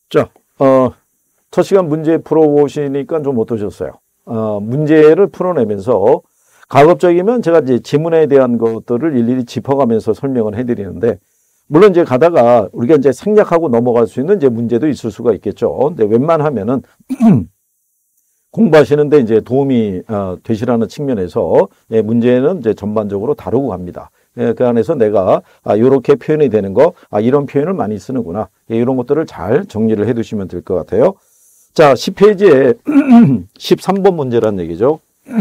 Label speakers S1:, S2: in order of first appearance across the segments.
S1: 자, 첫 시간 문제 풀어보시니까 좀 어떠셨어요? 문제를 풀어내면서 가급적이면 제가 이제 지문에 대한 것들을 일일이 짚어가면서 설명을 해드리는데, 물론 이제 가다가 우리가 이제 생략하고 넘어갈 수 있는 이제 문제도 있을 수가 있겠죠. 근데 웬만하면은 공부하시는데 이제 도움이 되시라는 측면에서 문제는 이제 전반적으로 다루고 갑니다. 그 안에서 내가 이렇게 표현이 되는 거, 이런 표현을 많이 쓰는구나, 이런 것들을 잘 정리를 해두시면 될 것 같아요. 자, 10페이지에 13번 문제란 얘기죠.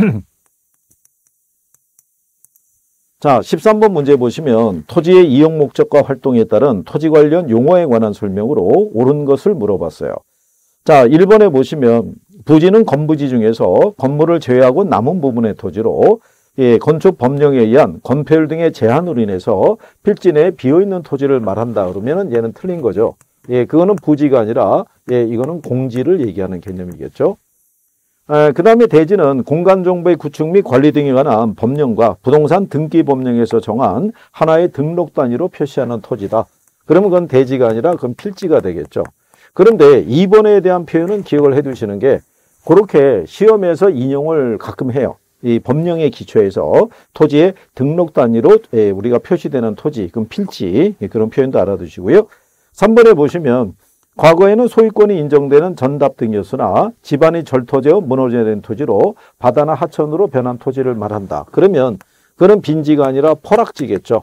S1: 자, 13번 문제 보시면 토지의 이용 목적과 활동에 따른 토지 관련 용어에 관한 설명으로 옳은 것을 물어봤어요. 자, 1번에 보시면 부지는 건부지 중에서 건물을 제외하고 남은 부분의 토지로 건축 법령에 의한 건폐율 등의 제한으로 인해서 필지 내에 비어있는 토지를 말한다 그러면 얘는 틀린 거죠. 그거는 부지가 아니라 이거는 공지를 얘기하는 개념이겠죠. 그 다음에 대지는 공간정보의 구축 및 관리 등에 관한 법령과 부동산 등기 법령에서 정한 하나의 등록 단위로 표시하는 토지다. 그러면 그건 대지가 아니라 그건 필지가 되겠죠. 그런데 2번에 대한 표현은 기억을 해 두시는 게, 그렇게 시험에서 인용을 가끔 해요. 이 법령의 기초에서 토지의 등록 단위로 우리가 표시되는 토지, 그럼 필지, 그런 표현도 알아두시고요. 3번에 보시면 과거에는 소유권이 인정되는 전답 등이었으나 집안이 절토되어 무너져야 된 토지로 바다나 하천으로 변한 토지를 말한다. 그러면 그는 빈지가 아니라 포락지겠죠.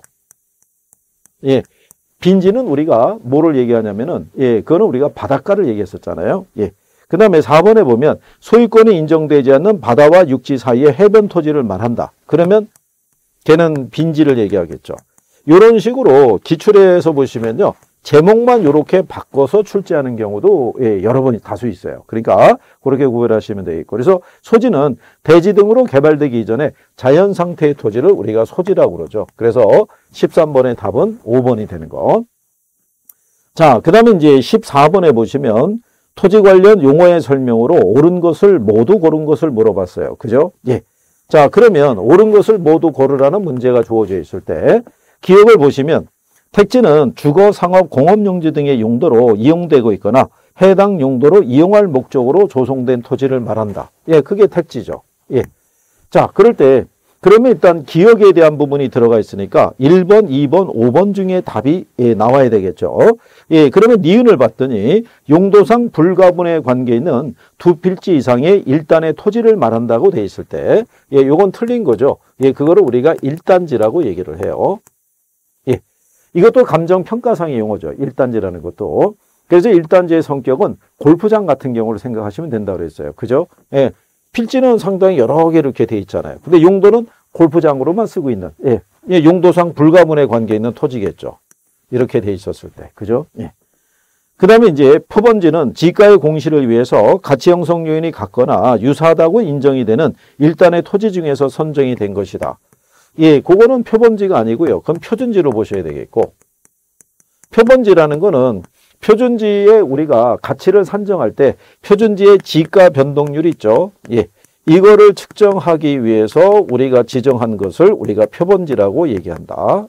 S1: 빈지는 우리가 뭐를 얘기하냐면은, 그거는 우리가 바닷가를 얘기했었잖아요. 그 다음에 4번에 보면 소유권이 인정되지 않는 바다와 육지 사이의 해변 토지를 말한다. 그러면 걔는 빈지를 얘기하겠죠. 이런 식으로 기출에서 보시면요, 제목만 이렇게 바꿔서 출제하는 경우도 여러 번이 다수 있어요. 그러니까 그렇게 구별하시면 되겠고, 그래서 소지는 대지 등으로 개발되기 이전에 자연 상태의 토지를 우리가 소지라고 그러죠. 그래서 13번의 답은 5번이 되는 거. 자, 그 다음에 이제 14번에 보시면 토지 관련 용어의 설명으로 옳은 것을 모두 고른 것을 물어봤어요. 그죠? 자, 그러면 옳은 것을 모두 고르라는 문제가 주어져 있을 때 기억을 보시면, 택지는 주거, 상업, 공업용지 등의 용도로 이용되고 있거나 해당 용도로 이용할 목적으로 조성된 토지를 말한다. 그게 택지죠. 자, 그럴 때 그러면 일단 기억에 대한 부분이 들어가 있으니까 1번, 2번, 5번 중에 답이 나와야 되겠죠. 그러면 니은을 봤더니 용도상 불가분에 관계 있는 두 필지 이상의 일단의 토지를 말한다고 돼 있을 때, 요건 틀린 거죠. 그거를 우리가 일단지라고 얘기를 해요. 이것도 감정평가상의 용어죠. 일단지라는 것도. 그래서 일단지의 성격은 골프장 같은 경우를 생각하시면 된다고 그랬어요. 그죠? 필지는 상당히 여러 개 이렇게 돼 있잖아요. 근데 용도는 골프장으로만 쓰고 있는, 용도상 불가분에 관계 있는 토지겠죠. 이렇게 돼 있었을 때. 그죠? 그 다음에 이제 표본지는 지가의 공시를 위해서 가치 형성 요인이 같거나 유사하다고 인정이 되는 일단의 토지 중에서 선정이 된 것이다. 그거는 표본지가 아니고요. 그건 표준지로 보셔야 되겠고, 표본지라는 거는 표준지에 우리가 가치를 산정할 때 표준지의 지가 변동률 있죠. 이거를 측정하기 위해서 우리가 지정한 것을 우리가 표본지라고 얘기한다.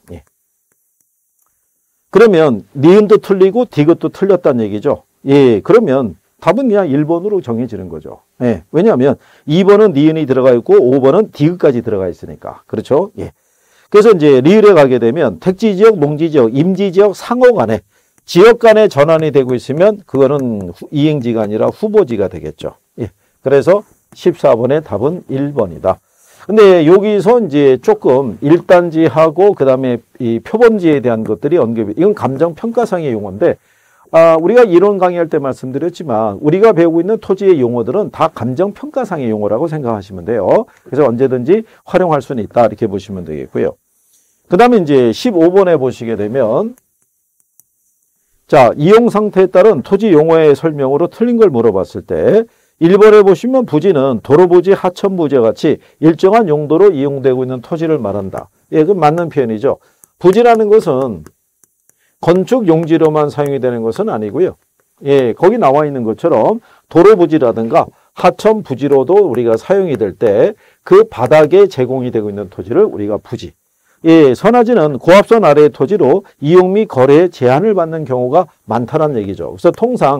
S1: 그러면 니은도 틀리고 디귿도 틀렸다는 얘기죠. 그러면 답은 그냥 1번으로 정해지는 거죠. 왜냐하면 2번은 니은이 들어가 있고 5번은 디귿까지 들어가 있으니까. 그렇죠? 그래서 이제 리을에 가게 되면 택지지역, 농지지역, 임지지역 상호 간에 지역 간에 전환이 되고 있으면 그거는 이행지가 아니라 후보지가 되겠죠. 그래서 14번의 답은 1번이다. 근데 여기서 이제 조금 일단지하고 그 다음에 이 표본지에 대한 것들이 언급이, 이건 감정평가상의 용어인데, 우리가 이론 강의할 때 말씀드렸지만 우리가 배우고 있는 토지의 용어들은 다 감정평가상의 용어라고 생각하시면 돼요. 그래서 언제든지 활용할 수는 있다, 이렇게 보시면 되겠고요. 그 다음에 이제 15번에 보시게 되면, 자, 이용 상태에 따른 토지 용어의 설명으로 틀린 걸 물어봤을 때 1번에 보시면 부지는 도로부지, 하천부지와 같이 일정한 용도로 이용되고 있는 토지를 말한다. 그건 맞는 표현이죠. 부지라는 것은 건축 용지로만 사용이 되는 것은 아니고요. 거기 나와 있는 것처럼 도로부지라든가 하천부지로도 우리가 사용이 될 때 그 바닥에 제공이 되고 있는 토지를 우리가 부지. 선화지는 고압선 아래의 토지로 이용 및 거래에 제한을 받는 경우가 많다는 얘기죠. 그래서 통상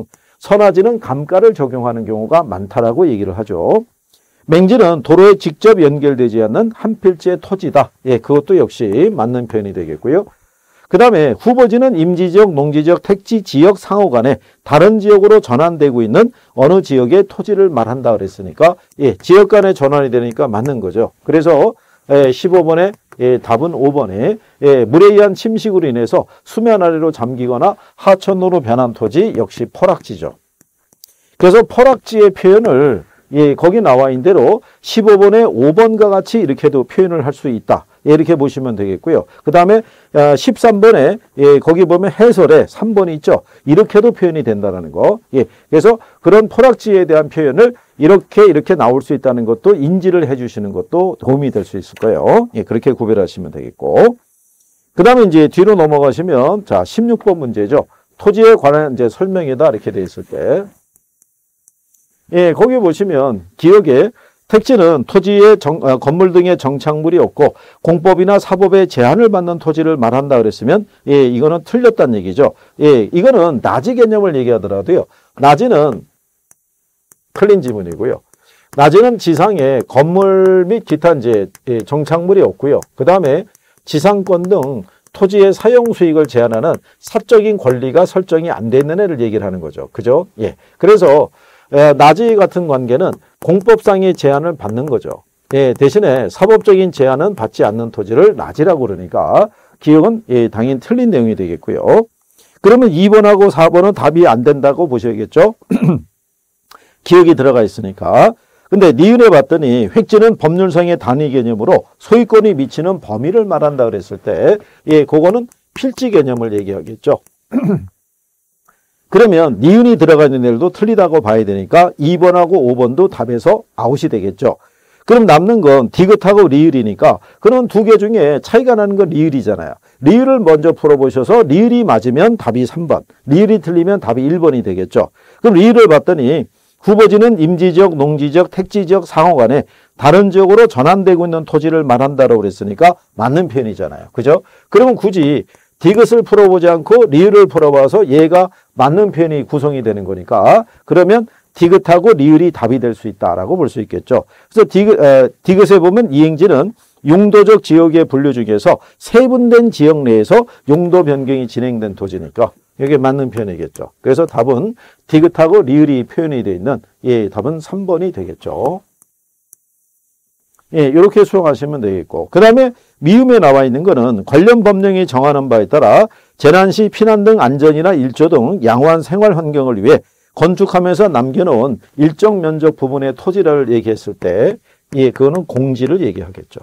S1: 선화지는 감가를 적용하는 경우가 많다라고 얘기를 하죠. 맹지는 도로에 직접 연결되지 않는 한 필지의 토지다. 예, 그것도 역시 맞는 표현이 되겠고요. 그 다음에 후보지는 임지지역, 농지지역, 택지지역 상호 간에 다른 지역으로 전환되고 있는 어느 지역의 토지를 말한다 그랬으니까 예, 지역 간에 전환이 되니까 맞는 거죠. 그래서 15번에 답은 5번에 물에 의한 침식으로 인해서 수면 아래로 잠기거나 하천으로 변한 토지 역시 포락지죠. 그래서 포락지의 표현을 거기 나와 있는 대로 15번에 5번과 같이 이렇게도 표현을 할 수 있다. 이렇게 보시면 되겠고요. 그 다음에 13번에 거기 보면 해설에 3번이 있죠. 이렇게도 표현이 된다는 거. 그래서 그런 포락지에 대한 표현을 이렇게 나올 수 있다는 것도 인지를 해주시는 것도 도움이 될 수 있을 거예요. 그렇게 구별하시면 되겠고. 그 다음에 이제 뒤로 넘어가시면 자 16번 문제죠. 토지에 관한 이제 설명이다 이렇게 돼 있을 때. 거기 보시면 기억에 택지는 토지에 건물 등의 정착물이 없고 공법이나 사법의 제한을 받는 토지를 말한다 그랬으면 이거는 틀렸다는 얘기죠. 이거는 나지 개념을 얘기하더라도요. 나지는 틀린 지문이고요. 나지는 지상에 건물 및 기타 이제 정착물이 없고요. 그 다음에 지상권 등 토지의 사용 수익을 제한하는 사적인 권리가 설정이 안 돼 있는 애를 얘기를 하는 거죠. 그죠? 그래서 나지 같은 관계는 공법상의 제한을 받는 거죠. 대신에 사법적인 제한은 받지 않는 토지를 나지라고 그러니까 기억은 당연히 틀린 내용이 되겠고요. 그러면 2번하고 4번은 답이 안 된다고 보셔야겠죠. 기억이 들어가 있으니까. 근데 니은에 봤더니 획지는 법률상의 단위 개념으로 소유권이 미치는 범위를 말한다 그랬을 때 그거는 필지 개념을 얘기하겠죠. 그러면 니은이 들어가 있는 애들도 틀리다고 봐야 되니까 2번하고 5번도 답에서 아웃이 되겠죠. 그럼 남는 건 디귿하고 리을이니까 그런 두 개 중에 차이가 나는 건 리을이잖아요. 리을을 먼저 풀어보셔서 리을이 맞으면 답이 3번, 리을이 틀리면 답이 1번이 되겠죠. 그럼 리을을 봤더니 후보지는 임지지역, 농지지역, 택지지역 상호 간에 다른 지역으로 전환되고 있는 토지를 말한다고 그랬으니까 맞는 표현이잖아요. 그죠? 그러면 굳이 디귿을 풀어보지 않고 리을을 풀어봐서 얘가 맞는 표현이 구성이 되는 거니까 그러면 디귿하고 리을이 답이 될 수 있다라고 볼 수 있겠죠. 그래서 디귿에 보면 이행지는 용도적 지역의 분류 중에서 세분된 지역 내에서 용도 변경이 진행된 토지니까 이게 맞는 표현이겠죠. 그래서 답은 디귿하고 리을이 표현이 되어 있는 답은 3번이 되겠죠. 이렇게 수용하시면 되겠고 그 다음에 미음에 나와 있는 거는 관련 법령이 정하는 바에 따라 재난 시 피난 등 안전이나 일조 등 양호한 생활 환경을 위해 건축하면서 남겨놓은 일정 면적 부분의 토지를 얘기했을 때 그거는 공지를 얘기하겠죠.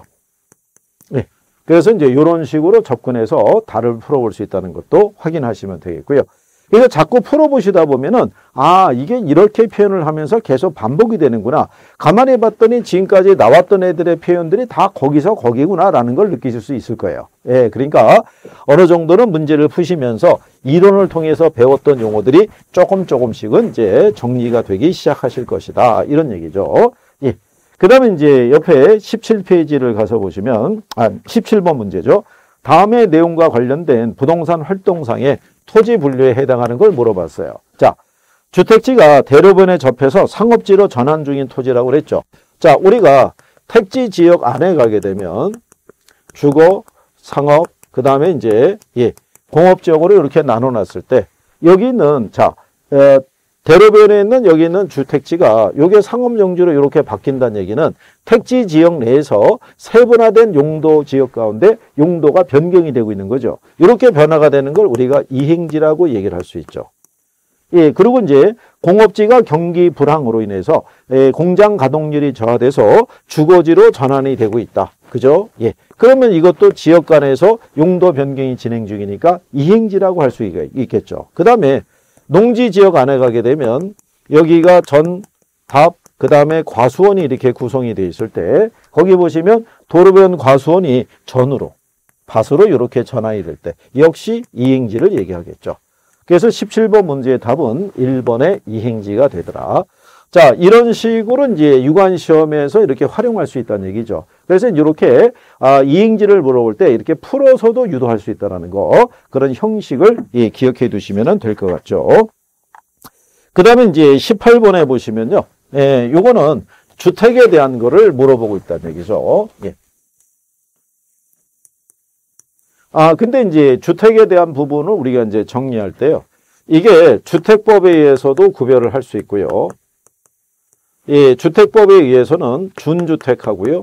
S1: 그래서 이제 이런 식으로 접근해서 답을 풀어볼 수 있다는 것도 확인하시면 되겠고요. 그래서 자꾸 풀어보시다 보면은 이게 이렇게 표현을 하면서 계속 반복이 되는구나. 가만히 봤더니 지금까지 나왔던 애들의 표현들이 다 거기서 거기구나라는 걸 느끼실 수 있을 거예요. 그러니까 어느 정도는 문제를 푸시면서 이론을 통해서 배웠던 용어들이 조금씩은 이제 정리가 되기 시작하실 것이다. 이런 얘기죠. 그 다음에 이제 옆에 17페이지를 가서 보시면 17번 문제죠. 다음의 내용과 관련된 부동산 활동상의 토지 분류에 해당하는 걸 물어봤어요. 자, 주택지가 대로변에 접해서 상업지로 전환 중인 토지라고 그랬죠. 자, 우리가 택지 지역 안에 가게 되면 주거, 상업, 그 다음에 이제 공업지역으로 이렇게 나눠놨을 때 여기는 대로변에 있는 여기 있는 주택지가 요게 상업용지로 이렇게 바뀐다는 얘기는 택지 지역 내에서 세분화된 용도 지역 가운데 용도가 변경이 되고 있는 거죠. 이렇게 변화가 되는 걸 우리가 이행지라고 얘기를 할 수 있죠. 그리고 이제 공업지가 경기 불황으로 인해서 공장 가동률이 저하돼서 주거지로 전환이 되고 있다. 그죠? 그러면 이것도 지역 간에서 용도 변경이 진행 중이니까 이행지라고 할 수 있겠죠. 그 다음에 농지 지역 안에 가게 되면 여기가 전, 답, 그 다음에 과수원이 이렇게 구성이 되어 있을 때 거기 보시면 도로변 과수원이 전으로, 밭으로 이렇게 전환이 될 때 역시 이행지를 얘기하겠죠. 그래서 17번 문제의 답은 1번의 이행지가 되더라. 자, 이런 식으로 이제 유관시험에서 이렇게 활용할 수 있다는 얘기죠. 그래서 이렇게 이행지를 물어볼 때 이렇게 풀어서도 유도할 수 있다는 거, 그런 형식을 기억해 두시면 될 것 같죠. 그 다음에 이제 18번에 보시면요. 예, 요거는 주택에 대한 거를 물어보고 있다는 얘기죠. 예. 근데 이제 주택에 대한 부분을 우리가 이제 정리할 때요. 이게 주택법에 의해서도 구별을 할 수 있고요. 예, 주택법에 의해서는 준주택하고요.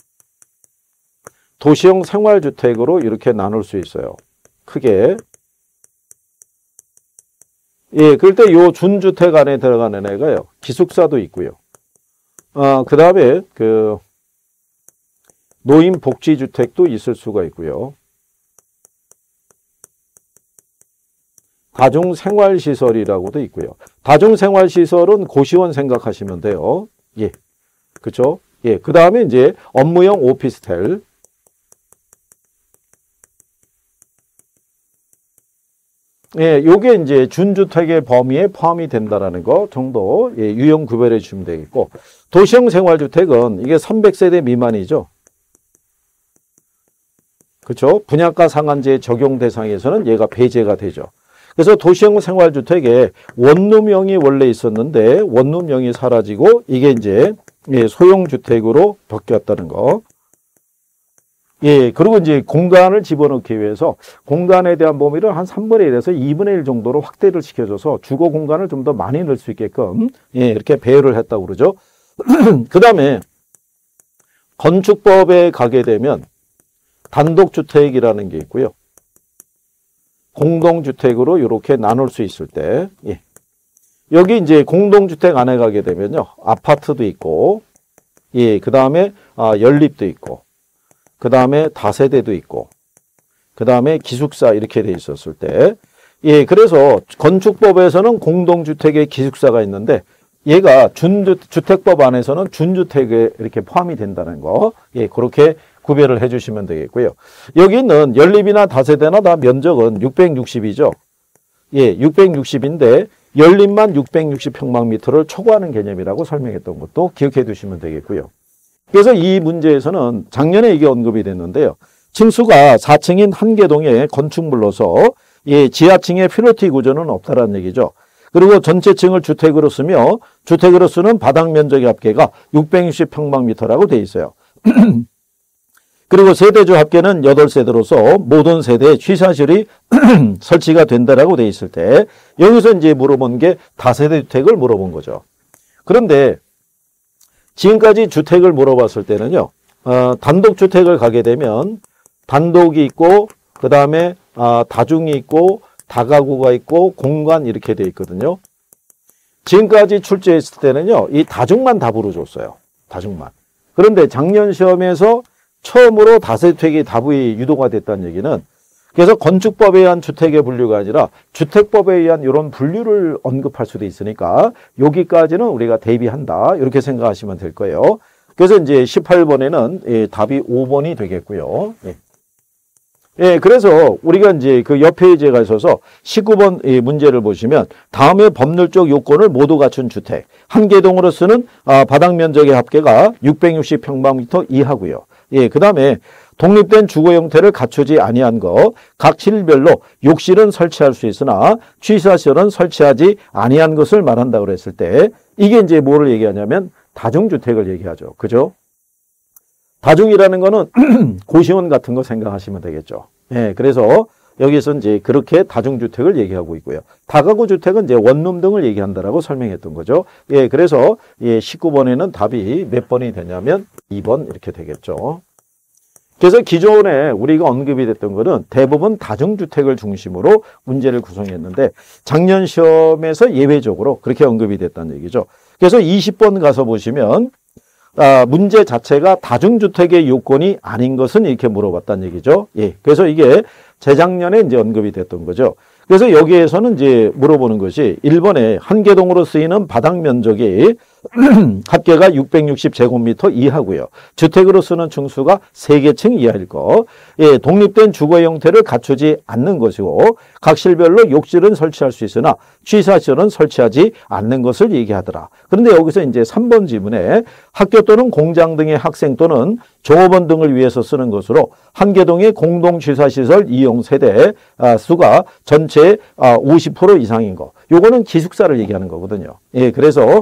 S1: 도시형 생활주택으로 이렇게 나눌 수 있어요. 크게. 예, 그럴 때 요 준주택 안에 들어가는 애가요. 기숙사도 있고요. 그 다음에 노인복지주택도 있을 수가 있고요. 다중생활시설이라고도 있고요. 다중생활시설은 고시원 생각하시면 돼요. 예. 그쵸? 예. 그 다음에 이제 업무용 오피스텔. 예, 요게 이제 준주택의 범위에 포함이 된다라는 거 정도, 예, 유형 구별해 주시면 되겠고, 도시형 생활주택은 이게 300세대 미만이죠. 그쵸? 분양가 상한제 적용 대상에서는 얘가 배제가 되죠. 그래서 도시형 생활주택에 원룸형이 원래 있었는데 원룸형이 사라지고 이게 이제 소형주택으로 바뀌었다는 거. 예, 그리고 이제 공간을 집어넣기 위해서 공간에 대한 범위를 한 3분의 1에서 2분의 1 정도로 확대를 시켜줘서 주거 공간을 좀 더 많이 넣을 수 있게끔 이렇게 배열을 했다고 그러죠. 그 다음에 건축법에 가게 되면 단독주택이라는 게 있고요. 공동주택으로 이렇게 나눌 수 있을 때, 예. 여기 이제 공동주택 안에 가게 되면요. 아파트도 있고, 예, 그 다음에 연립도 있고, 그 다음에 다세대도 있고, 그 다음에 기숙사 이렇게 돼 있었을 때, 예, 그래서 건축법에서는 공동주택에 기숙사가 있는데, 얘가 주택법 안에서는 준주택에 이렇게 포함이 된다는 거, 예, 그렇게 구별을 해주시면 되겠고요. 여기 있는 연립이나 다세대나 다 면적은 660이죠. 예, 660인데 연립만 660평방미터를 초과하는 개념이라고 설명했던 것도 기억해 두시면 되겠고요. 그래서 이 문제에서는 작년에 이게 언급이 됐는데요. 층수가 4층인 한개동의 건축물로서 예, 지하층의 필로티 구조는 없다라는 얘기죠. 그리고 전체 층을 주택으로 쓰며 주택으로 쓰는 바닥 면적의 합계가 660평방미터라고 돼 있어요. 그리고 세대주 합계는 8세대로서 모든 세대에 취사실이 설치가 된다라고 돼 있을 때 여기서 이제 물어본 게 다세대 주택을 물어본 거죠. 그런데 지금까지 주택을 물어봤을 때는요. 단독주택을 가게 되면 단독이 있고 그 다음에 다중이 있고 다가구가 있고 공간 이렇게 돼 있거든요. 지금까지 출제했을 때는요. 이 다중만 답으로 줬어요. 다중만. 그런데 작년 시험에서 처음으로 다세대주택이 답이 유도가 됐다는 얘기는 그래서 건축법에 의한 주택의 분류가 아니라 주택법에 의한 이런 분류를 언급할 수도 있으니까 여기까지는 우리가 대비한다. 이렇게 생각하시면 될 거예요. 그래서 이제 18번에는 답이 5번이 되겠고요. 예, 그래서 우리가 이제 그 옆 페이지에 있어서 19번 문제를 보시면 다음의 법률적 요건을 모두 갖춘 주택. 한 개동으로 쓰는 바닥 면적의 합계가 660평방미터 이하고요. 예, 그 다음에 독립된 주거 형태를 갖추지 아니한 것, 각 실별로 욕실은 설치할 수 있으나 취사시설은 설치하지 아니한 것을 말한다 그랬을 때 이게 이제 뭐를 얘기하냐면 다중주택을 얘기하죠. 그죠? 다중이라는 거는 고시원 같은 거 생각하시면 되겠죠. 예, 그래서 여기서 이제 그렇게 다중주택을 얘기하고 있고요. 다가구 주택은 이제 원룸 등을 얘기한다라고 설명했던 거죠. 예, 그래서 19번에는 답이 몇 번이 되냐면 2번 이렇게 되겠죠. 그래서 기존에 우리가 언급이 됐던 거는 대부분 다중주택을 중심으로 문제를 구성했는데 작년 시험에서 예외적으로 그렇게 언급이 됐다는 얘기죠. 그래서 20번 가서 보시면 문제 자체가 다중주택의 요건이 아닌 것은 이렇게 물어봤다는 얘기죠. 예. 그래서 이게 재작년에 이제 언급이 됐던 거죠. 그래서 여기에서는 이제 물어보는 것이 1번에 한 개동으로 쓰이는 바닥 면적이 합계가 660제곱미터 이하고요. 주택으로 쓰는 층수가 3개층 이하일 거. 예, 독립된 주거 형태를 갖추지 않는 것이고 각 실별로 욕실은 설치할 수 있으나 취사시설은 설치하지 않는 것을 얘기하더라. 그런데 여기서 이제 3번 지문에 학교 또는 공장 등의 학생 또는 종업원 등을 위해서 쓰는 것으로 한 개동의 공동 취사시설 이용 세대 수가 전체 50% 이상인 거. 요거는 기숙사를 얘기하는 거거든요. 예, 그래서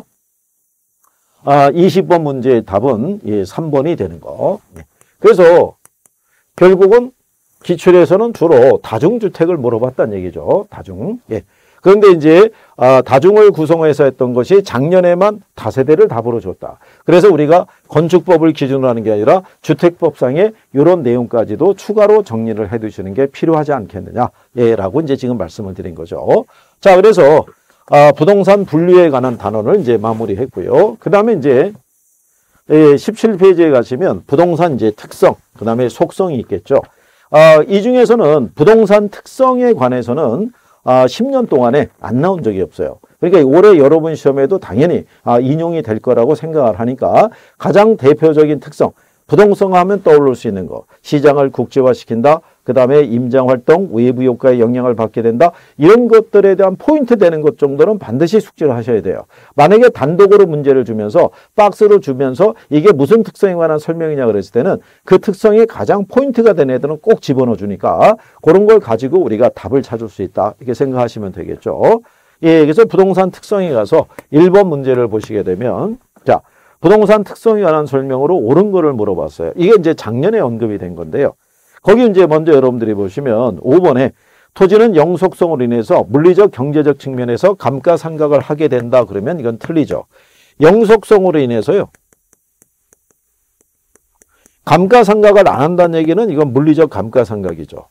S1: 20번 문제의 답은 3번이 되는 거. 그래서 결국은 기출에서는 주로 다중주택을 물어봤다는 얘기죠. 다중. 예. 그런데 이제 다중을 구성해서 했던 것이 작년에만 다세대를 답으로 줬다. 그래서 우리가 건축법을 기준으로 하는 게 아니라 주택법상의 이런 내용까지도 추가로 정리를 해 두시는 게 필요하지 않겠느냐. 예, 라고 이제 지금 말씀을 드린 거죠. 자, 그래서 부동산 분류에 관한 단원을 이제 마무리했고요. 그 다음에 이제 17페이지에 가시면 부동산 이제 특성, 그 다음에 속성이 있겠죠. 이 중에서는 부동산 특성에 관해서는 10년 동안에 안 나온 적이 없어요. 그러니까 올해 여러분 시험에도 당연히 인용이 될 거라고 생각을 하니까 가장 대표적인 특성, 부동성 하면 떠오를 수 있는 거, 시장을 국제화시킨다, 그 다음에 임장활동, 외부 효과에 영향을 받게 된다, 이런 것들에 대한 포인트 되는 것 정도는 반드시 숙지를 하셔야 돼요. 만약에 단독으로 문제를 주면서 박스로 주면서 이게 무슨 특성에 관한 설명이냐 그랬을 때는 그 특성이 가장 포인트가 되는 애들은 꼭 집어넣어 주니까 그런 걸 가지고 우리가 답을 찾을 수 있다, 이렇게 생각하시면 되겠죠. 예, 그래서 부동산 특성에 가서 1번 문제를 보시게 되면, 자, 부동산 특성에 관한 설명으로 옳은 거를 물어봤어요. 이게 이제 작년에 언급이 된 건데요. 거기 이제 먼저 여러분들이 보시면 5번에 토지는 영속성으로 인해서 물리적 경제적 측면에서 감가상각을 하게 된다 그러면 이건 틀리죠. 영속성으로 인해서요. 감가상각을 안 한다는 얘기는 이건 물리적 감가상각이죠.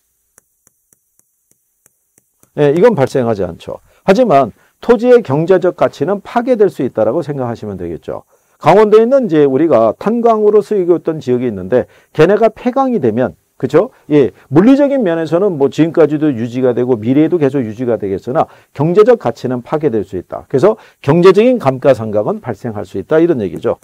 S1: 예, 이건 발생하지 않죠. 하지만 토지의 경제적 가치는 파괴될 수 있다라고 생각하시면 되겠죠. 강원도에 있는 이제 우리가 탄광으로 쓰이고 있던 지역이 있는데 걔네가 폐광이 되면, 그렇죠? 예, 물리적인 면에서는 뭐 지금까지도 유지가 되고 미래에도 계속 유지가 되겠으나 경제적 가치는 파괴될 수 있다. 그래서 경제적인 감가상각은 발생할 수 있다, 이런 얘기죠.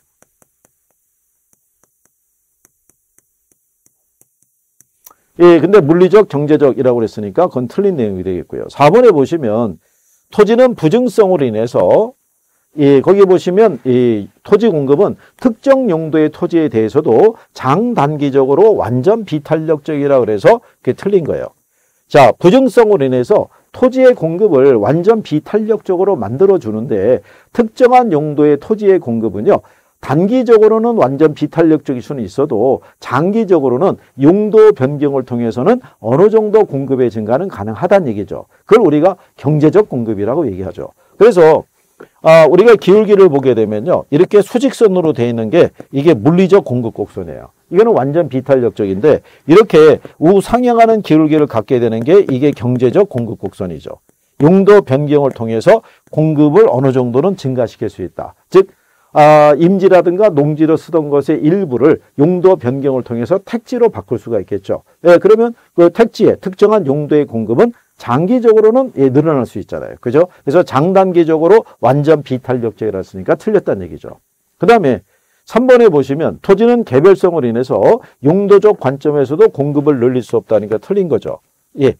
S1: 예, 근데 물리적, 경제적이라고 그랬으니까 그건 틀린 내용이 되겠고요. 4번에 보시면 토지는 부증성으로 인해서, 예, 거기 보시면 이 토지 공급은 특정 용도의 토지에 대해서도 장단기적으로 완전 비탄력적이라 그래서 그게 틀린 거예요. 자, 부증성으로 인해서 토지의 공급을 완전 비탄력적으로 만들어 주는데 특정한 용도의 토지의 공급은요, 단기적으로는 완전 비탄력적일 수는 있어도 장기적으로는 용도 변경을 통해서는 어느 정도 공급의 증가는 가능하다는 얘기죠. 그걸 우리가 경제적 공급이라고 얘기하죠. 그래서 우리가 기울기를 보게 되면요, 이렇게 수직선으로 되어 있는 게 이게 물리적 공급 곡선이에요. 이거는 완전 비탄력적인데 이렇게 우상향하는 기울기를 갖게 되는 게 이게 경제적 공급 곡선이죠. 용도 변경을 통해서 공급을 어느 정도는 증가시킬 수 있다. 즉 임지라든가 농지로 쓰던 것의 일부를 용도 변경을 통해서 택지로 바꿀 수가 있겠죠. 예, 그러면 그 택지의 특정한 용도의 공급은 장기적으로는 늘어날 수 있잖아요. 그죠? 그래서 장단기적으로 완전 비탄력적이라 했으니까 틀렸다는 얘기죠. 그 다음에 3번에 보시면 토지는 개별성으로 인해서 용도적 관점에서도 공급을 늘릴 수 없다니까 틀린 거죠. 예.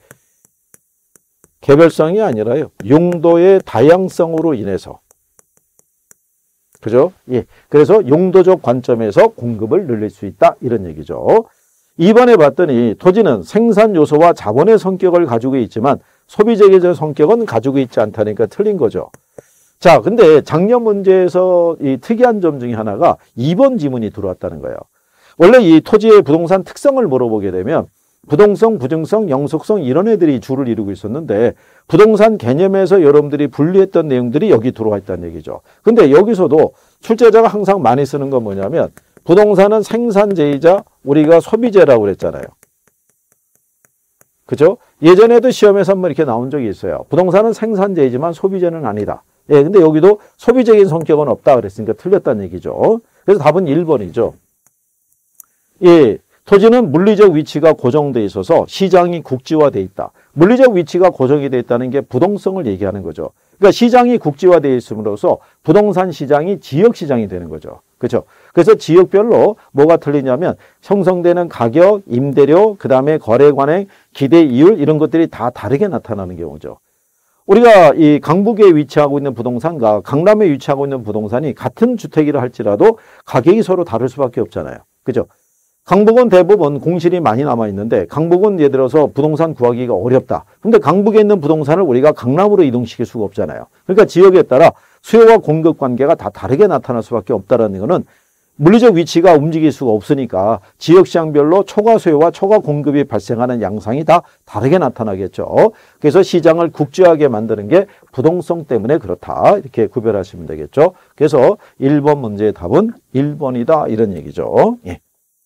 S1: 개별성이 아니라요, 용도의 다양성으로 인해서. 그죠? 예. 그래서 용도적 관점에서 공급을 늘릴 수 있다, 이런 얘기죠. 2번에 봤더니 토지는 생산 요소와 자본의 성격을 가지고 있지만 소비재계적 성격은 가지고 있지 않다니까 틀린 거죠. 자, 근데 작년 문제에서 이 특이한 점 중에 하나가 2번 지문이 들어왔다는 거예요. 원래 이 토지의 부동산 특성을 물어보게 되면 부동성, 부증성, 영속성 이런 애들이 주를 이루고 있었는데 부동산 개념에서 여러분들이 분리했던 내용들이 여기 들어와 있다는 얘기죠. 근데 여기서도 출제자가 항상 많이 쓰는 건 뭐냐면 부동산은 생산재이자 우리가 소비재라고 그랬잖아요. 그죠? 예전에도 시험에서 한번 이렇게 나온 적이 있어요. 부동산은 생산재이지만 소비재는 아니다. 예, 근데 여기도 소비적인 성격은 없다 그랬으니까 틀렸다는 얘기죠. 그래서 답은 1번이죠. 예, 토지는 물리적 위치가 고정돼 있어서 시장이 국지화돼 있다. 물리적 위치가 고정이 돼 있다는 게 부동성을 얘기하는 거죠. 그러니까 시장이 국지화되어 있음으로써 부동산 시장이 지역 시장이 되는 거죠. 그렇죠? 그래서 지역별로 뭐가 틀리냐면 형성되는 가격, 임대료, 그다음에 거래 관행, 기대 이율 이런 것들이 다 다르게 나타나는 경우죠. 우리가 이 강북에 위치하고 있는 부동산과 강남에 위치하고 있는 부동산이 같은 주택이라 할지라도 가격이 서로 다를 수밖에 없잖아요. 그죠? 강북은 대부분 공실이 많이 남아있는데 강북은 예를 들어서 부동산 구하기가 어렵다. 근데 강북에 있는 부동산을 우리가 강남으로 이동시킬 수가 없잖아요. 그러니까 지역에 따라 수요와 공급 관계가 다 다르게 나타날 수밖에 없다는 것은 물리적 위치가 움직일 수가 없으니까 지역시장별로 초과 수요와 초과 공급이 발생하는 양상이 다 다르게 나타나겠죠. 그래서 시장을 국지화하게 만드는 게 부동성 때문에 그렇다. 이렇게 구별하시면 되겠죠. 그래서 1번 문제의 답은 1번이다. 이런 얘기죠. 예.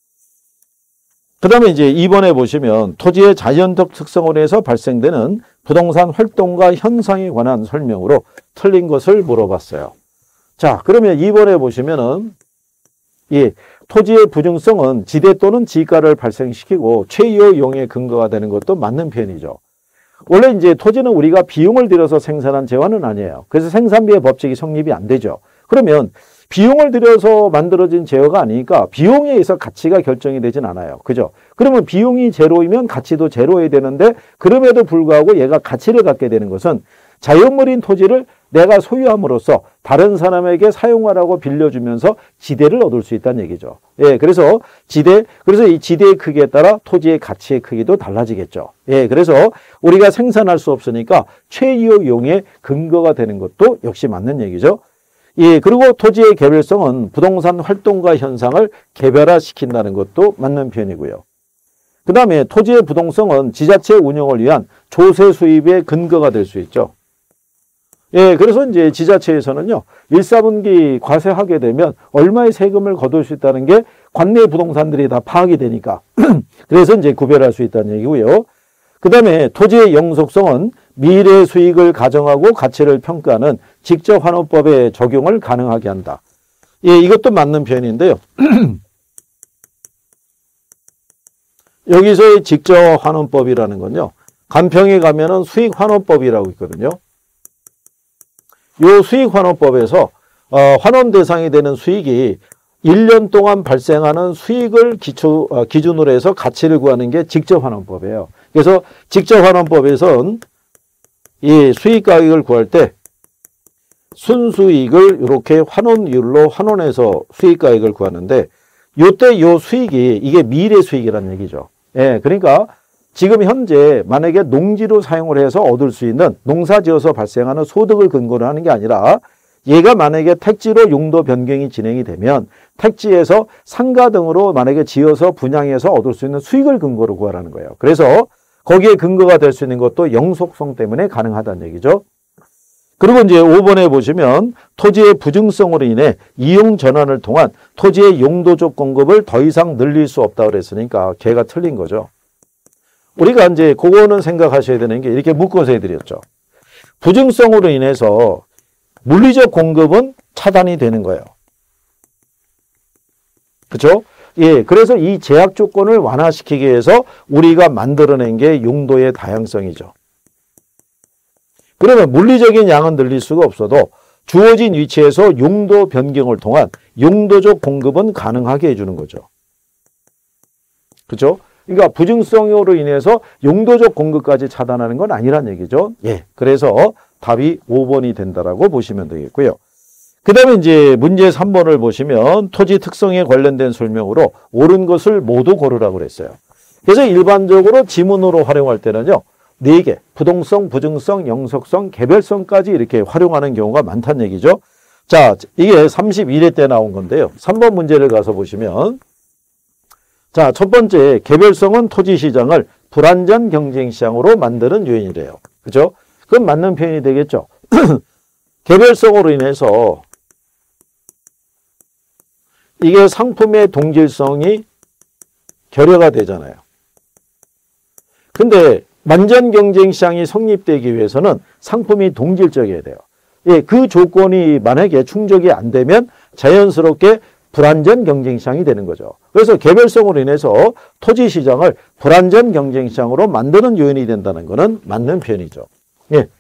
S1: 그 다음에 이제 2번에 보시면 토지의 자연적 특성으로 해서 발생되는 부동산 활동과 현상에 관한 설명으로 틀린 것을 물어봤어요. 자, 그러면 2번에 보시면은 토지의 부증성은 지대 또는 지가를 발생시키고 최이용의 근거가 되는 것도 맞는 표현이죠. 원래 이제 토지는 우리가 비용을 들여서 생산한 재화는 아니에요. 그래서 생산비의 법칙이 성립이 안 되죠. 그러면 비용을 들여서 만들어진 재화가 아니니까 비용에 의해서 가치가 결정이 되진 않아요. 그죠? 그러면 비용이 제로이면 가치도 제로여야 되는데 그럼에도 불구하고 얘가 가치를 갖게 되는 것은 자연물인 토지를 내가 소유함으로써 다른 사람에게 사용하라고 빌려주면서 지대를 얻을 수 있다는 얘기죠. 예, 그래서 이 지대의 크기에 따라 토지의 가치의 크기도 달라지겠죠. 예, 그래서 우리가 생산할 수 없으니까 최이용의 근거가 되는 것도 역시 맞는 얘기죠. 예, 그리고 토지의 개별성은 부동산 활동과 현상을 개별화시킨다는 것도 맞는 표현이고요. 그 다음에 토지의 부동성은 지자체 운영을 위한 조세 수입의 근거가 될 수 있죠. 예, 그래서 이제 지자체에서는요, 1사분기 과세하게 되면 얼마의 세금을 거둘 수 있다는 게 관내 부동산들이 다 파악이 되니까. 그래서 이제 구별할 수 있다는 얘기고요. 그 다음에 토지의 영속성은 미래 수익을 가정하고 가치를 평가하는 직접환원법의 적용을 가능하게 한다. 예, 이것도 맞는 표현인데요. 여기서의 직접환원법이라는 건요, 간평에 가면은 수익환원법이라고 있거든요. 이 수익환원법에서 환원 대상이 되는 수익이 1년 동안 발생하는 수익을 기준으로 해서 가치를 구하는 게 직접환원법이에요. 그래서 직접환원법에서는 이 수익 가격을 구할 때 순수익을 이렇게 환원율로 환원해서 수익 가격을 구하는데 이때 이 수익이 이게 미래 수익이라는 얘기죠. 예, 그러니까 지금 현재 만약에 농지로 사용을 해서 얻을 수 있는 농사지어서 발생하는 소득을 근거로 하는 게 아니라 얘가 만약에 택지로 용도 변경이 진행이 되면 택지에서 상가 등으로 만약에 지어서 분양해서 얻을 수 있는 수익을 근거로 구하라는 거예요. 그래서 거기에 근거가 될 수 있는 것도 영속성 때문에 가능하다는 얘기죠. 그리고 이제 5번에 보시면 토지의 부증성으로 인해 이용 전환을 통한 토지의 용도적 공급을 더 이상 늘릴 수 없다고 그랬으니까 걔가 틀린 거죠. 우리가 이제 그거는 생각하셔야 되는 게 이렇게 묶어서 해드렸죠. 부증성으로 인해서 물리적 공급은 차단이 되는 거예요. 그렇죠? 예, 그래서 이 제약 조건을 완화시키기 위해서 우리가 만들어낸 게 용도의 다양성이죠. 그러면 물리적인 양은 늘릴 수가 없어도 주어진 위치에서 용도 변경을 통한 용도적 공급은 가능하게 해주는 거죠. 그렇죠? 그러니까 부증성으로 인해서 용도적 공급까지 차단하는 건 아니란 얘기죠. 예, 그래서 답이 5번이 된다라고 보시면 되겠고요. 그 다음에 이제 문제 3번을 보시면 토지 특성에 관련된 설명으로 옳은 것을 모두 고르라고 그랬어요. 그래서 일반적으로 지문으로 활용할 때는요, 4개, 부동성, 부증성, 영속성, 개별성까지 이렇게 활용하는 경우가 많다는 얘기죠. 자, 이게 31회 때 나온 건데요. 3번 문제를 가서 보시면, 자, 첫 번째, 개별성은 토지 시장을 불완전 경쟁 시장으로 만드는 요인이래요. 그죠? 그건 맞는 표현이 되겠죠. 개별성으로 인해서 이게 상품의 동질성이 결여가 되잖아요. 근데 완전 경쟁 시장이 성립되기 위해서는 상품이 동질적이어야 돼요. 예, 그 조건이 만약에 충족이 안 되면 자연스럽게 불완전 경쟁 시장이 되는 거죠. 그래서 개별성으로 인해서 토지 시장을 불완전 경쟁 시장으로 만드는 요인이 된다는 것은 맞는 표현이죠. 예.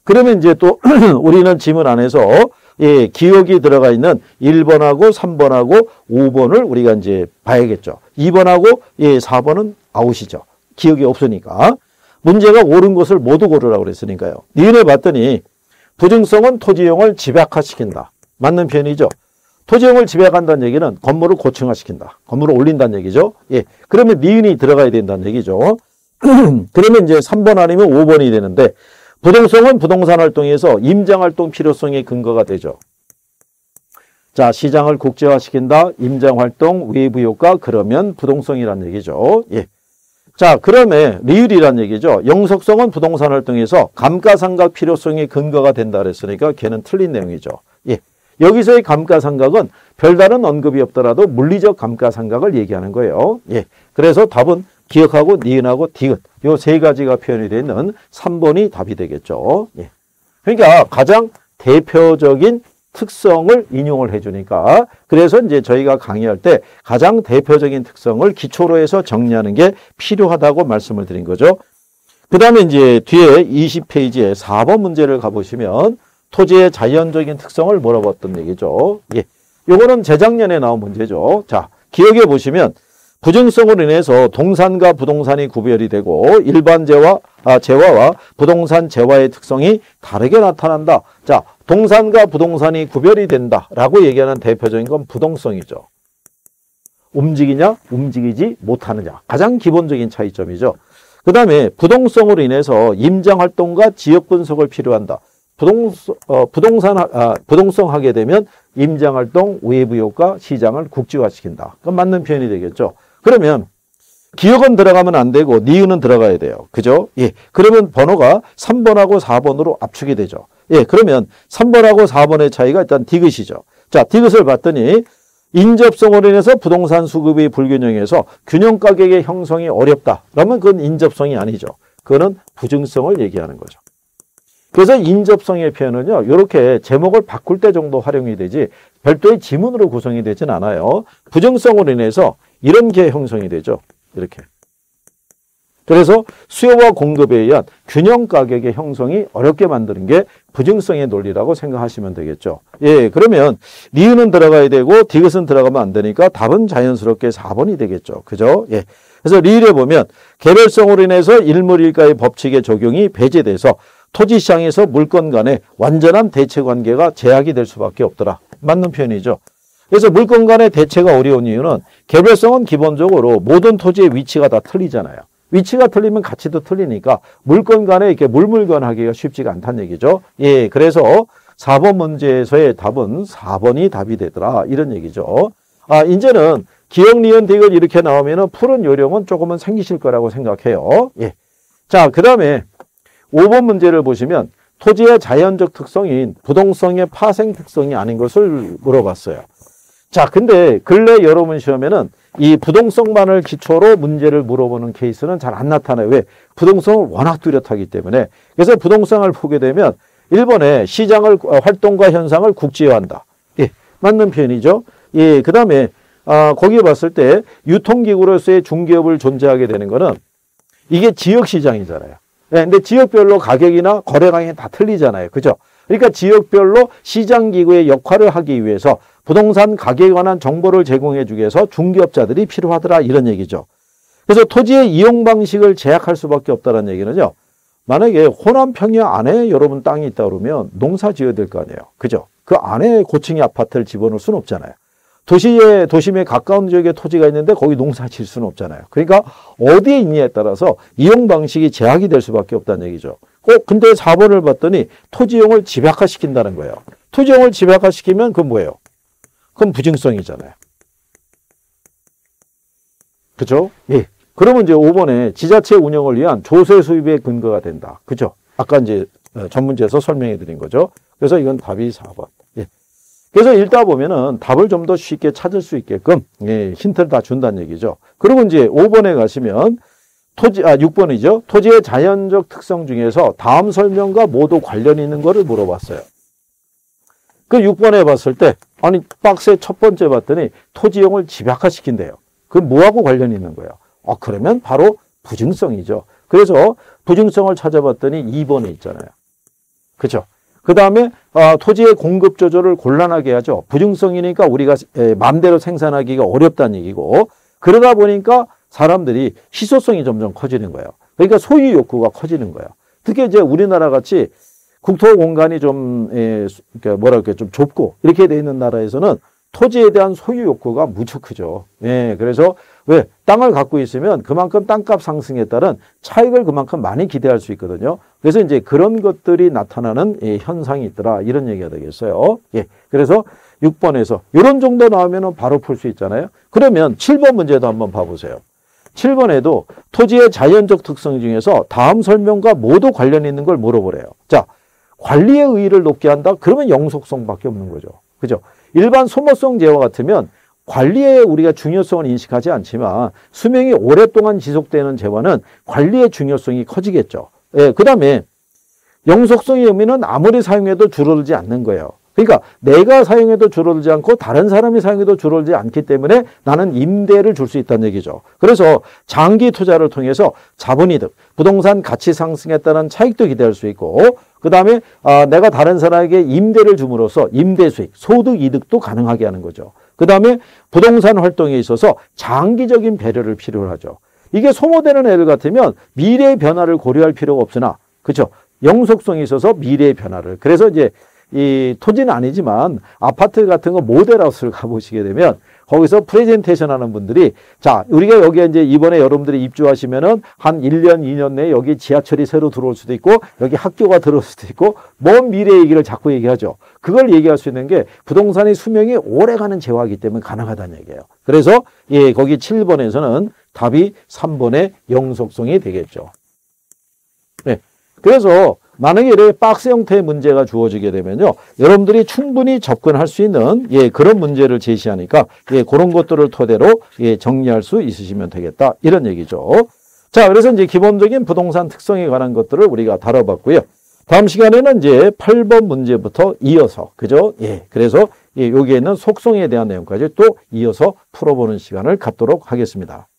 S1: 그러면 이제 또 우리는 지문 안에서 예, 기억이 들어가 있는 1번하고 3번하고 5번을 우리가 이제 봐야겠죠. 2번하고 예, 4번은 아웃이죠. 기억이 없으니까. 문제가 옳은 것을 모두 고르라고 그랬으니까요. 니은에 봤더니 부증성은 토지용을 집약화시킨다. 맞는 표현이죠. 토지용을 집약한다는 얘기는 건물을 고층화시킨다. 건물을 올린다는 얘기죠. 예, 그러면 니은이 들어가야 된다는 얘기죠. 그러면 이제 3번 아니면 5번이 되는데 부동성은 부동산 활동에서 임장활동 필요성의 근거가 되죠. 자, 시장을 국제화시킨다. 임장활동, 외부 효과, 그러면 부동성이라는 얘기죠. 예. 자, 그러면 리을이란 얘기죠. 영속성은 부동산 활동에서 감가상각 필요성의 근거가 된다 그랬으니까 걔는 틀린 내용이죠. 예. 여기서의 감가상각은 별다른 언급이 없더라도 물리적 감가상각을 얘기하는 거예요. 예. 그래서 답은 기억하고 니은하고 디귿 요 세 가지가 표현이 되는 3번이 답이 되겠죠. 예. 그러니까 가장 대표적인 특성을 인용을 해주니까 그래서 이제 저희가 강의할 때 가장 대표적인 특성을 기초로 해서 정리하는 게 필요하다고 말씀을 드린 거죠. 그 다음에 이제 뒤에 20페이지에 4번 문제를 가보시면 토지의 자연적인 특성을 물어봤던 얘기죠. 예. 요거는 재작년에 나온 문제죠. 자, 기억해 보시면 부증성으로 인해서 동산과 부동산이 구별이 되고 일반 재화와 부동산 재화의 특성이 다르게 나타난다. 자, 동산과 부동산이 구별이 된다라고 얘기하는 대표적인 건 부동성이죠. 움직이냐, 움직이지 못하느냐. 가장 기본적인 차이점이죠. 그 다음에 부동성으로 인해서 임장활동과 지역분석을 필요한다. 부동성하게 되면 임장활동, 외부효과, 시장을 국지화시킨다. 그건 맞는 표현이 되겠죠. 그러면 기억은 들어가면 안 되고 니은은 들어가야 돼요. 그죠? 예. 그러면 번호가 3번하고 4번으로 압축이 되죠. 예. 그러면 3번하고 4번의 차이가 일단 디귿이죠. 자, 디귿을 봤더니 인접성으로 인해서 부동산 수급이 불균형해서 균형 가격의 형성이 어렵다. 그러면 그건 인접성이 아니죠. 그거는 부증성을 얘기하는 거죠. 그래서 인접성의 표현은요, 이렇게 제목을 바꿀 때 정도 활용이 되지 별도의 지문으로 구성이 되진 않아요. 부증성으로 인해서 이런 게 형성이 되죠. 이렇게. 그래서 수요와 공급에 의한 균형 가격의 형성이 어렵게 만드는 게 부증성의 논리라고 생각하시면 되겠죠. 예, 그러면 니은은 들어가야 되고 디귿은 들어가면 안 되니까 답은 자연스럽게 4번이 되겠죠. 그죠? 예. 그래서 리을에 보면 개별성으로 인해서 일물일가의 법칙의 적용이 배제돼서 토지시장에서 물건 간의 완전한 대체 관계가 제약이 될 수밖에 없더라. 맞는 표현이죠. 그래서 물건 간의 대체가 어려운 이유는 개별성은 기본적으로 모든 토지의 위치가 다 틀리잖아요. 위치가 틀리면 가치도 틀리니까 물건 간에 이렇게 물물건하기가 쉽지가 않다는 얘기죠. 예, 그래서 4번 문제에서의 답은 4번이 답이 되더라. 이런 얘기죠. 아, 이제는 기억, 니은, 디귿 이렇게 나오면은 푸른 요령은 조금은 생기실 거라고 생각해요. 예. 자, 그 다음에 5번 문제를 보시면 토지의 자연적 특성인 부동성의 파생 특성이 아닌 것을 물어봤어요. 자, 근데 근래 여러분 시험에는 이 부동성만을 기초로 문제를 물어보는 케이스는 잘 안 나타나요. 왜? 부동성을 워낙 뚜렷하기 때문에. 그래서 부동성을 보게 되면 1번에 시장을 활동과 현상을 국지화한다. 예, 맞는 표현이죠. 예, 그 다음에 거기에 봤을 때 유통기구로서의 중개업을 존재하게 되는 거는 이게 지역시장이잖아요. 네, 근데 지역별로 가격이나 거래량이 다 틀리잖아요. 그죠? 그러니까 지역별로 시장기구의 역할을 하기 위해서 부동산 가격에 관한 정보를 제공해 주기 위해서 중개업자들이 필요하더라. 이런 얘기죠. 그래서 토지의 이용 방식을 제약할 수밖에 없다는 얘기는요. 만약에 호남 평야 안에 여러분 땅이 있다 그러면 농사 지어야 될 거 아니에요. 그죠? 그 안에 고층의 아파트를 집어넣을 수는 없잖아요. 도심에 가까운 지역에 토지가 있는데 거기 농사 질 수는 없잖아요. 그러니까 어디에 있냐에 따라서 이용 방식이 제약이 될 수밖에 없다는 얘기죠. 근데 4번을 봤더니 토지용을 집약화시킨다는 거예요. 토지용을 집약화시키면 그건 뭐예요? 그건 부증성이잖아요. 그죠? 예. 그러면 이제 5번에 지자체 운영을 위한 조세 수입의 근거가 된다. 그죠? 아까 이제 전문제에서 설명해 드린 거죠. 그래서 이건 답이 4번. 예. 그래서 읽다 보면은 답을 좀 더 쉽게 찾을 수 있게끔 예, 힌트를 다 준다는 얘기죠. 그리고 이제 5번에 가시면 6번이죠. 토지의 자연적 특성 중에서 다음 설명과 모두 관련이 있는 거를 물어봤어요. 그 6번에 봤을 때 아니 박스의 첫 번째 봤더니 토지용을 집약화시킨대요. 그 뭐하고 관련이 있는 거예요? 그러면 바로 부증성이죠. 그래서 부증성을 찾아봤더니 2번에 있잖아요. 그죠? 그 다음에 토지의 공급 조절을 곤란하게 하죠. 부증성이니까 우리가 마음대로 생산하기가 어렵다는 얘기고, 그러다 보니까 사람들이 희소성이 점점 커지는 거예요. 그러니까 소유 욕구가 커지는 거예요. 특히 이제 우리나라 같이 국토 공간이 좀 뭐랄까 좀 좁고 이렇게 돼 있는 나라에서는 토지에 대한 소유 욕구가 무척 크죠. 예, 그래서 왜 땅을 갖고 있으면 그만큼 땅값 상승에 따른 차익을 그만큼 많이 기대할 수 있거든요. 그래서 이제 그런 것들이 나타나는 현상이 있더라, 이런 얘기가 되겠어요. 예, 그래서 6번에서 이런 정도 나오면 바로 풀 수 있잖아요. 그러면 7번 문제도 한번 봐보세요. 7번에도 토지의 자연적 특성 중에서 다음 설명과 모두 관련 있는 걸 물어보래요. 자, 관리의 의의를 높게 한다? 그러면 영속성밖에 없는 거죠. 그죠? 일반 소모성 재화 같으면 관리에 우리가 중요성을 인식하지 않지만 수명이 오랫동안 지속되는 재화는 관리의 중요성이 커지겠죠. 예, 그 다음에 영속성의 의미는 아무리 사용해도 줄어들지 않는 거예요. 그러니까 내가 사용해도 줄어들지 않고 다른 사람이 사용해도 줄어들지 않기 때문에 나는 임대를 줄 수 있다는 얘기죠. 그래서 장기 투자를 통해서 자본이득, 부동산 가치 상승에 따른 차익도 기대할 수 있고, 그 다음에 내가 다른 사람에게 임대를 줌으로써 임대 수익, 소득 이득도 가능하게 하는 거죠. 그 다음에 부동산 활동에 있어서 장기적인 배려를 필요로 하죠. 이게 소모되는 애들 같으면 미래의 변화를 고려할 필요가 없으나, 그렇죠? 영속성이 있어서 미래의 변화를. 그래서 이제 이 토지는 아니지만 아파트 같은 거 모델하우스를 가보시게 되면 거기서 프레젠테이션 하는 분들이, 자, 우리가 여기에 이제 이번에 여러분들이 입주하시면은 한 1년, 2년 내에 여기 지하철이 새로 들어올 수도 있고 여기 학교가 들어올 수도 있고 먼 미래 얘기를 자꾸 얘기하죠. 그걸 얘기할 수 있는 게 부동산의 수명이 오래가는 재화이기 때문에 가능하다는 얘기예요. 그래서 예, 거기 7번에서는 답이 3번의 영속성이 되겠죠. 네. 그래서 만약에 이렇게 박스 형태의 문제가 주어지게 되면요, 여러분들이 충분히 접근할 수 있는 그런 문제를 제시하니까 그런 것들을 토대로 정리할 수 있으시면 되겠다, 이런 얘기죠. 자, 그래서 이제 기본적인 부동산 특성에 관한 것들을 우리가 다뤄봤고요. 다음 시간에는 이제 8번 문제부터 이어서, 그죠? 그래서 여기에 있는 속성에 대한 내용까지 또 이어서 풀어보는 시간을 갖도록 하겠습니다.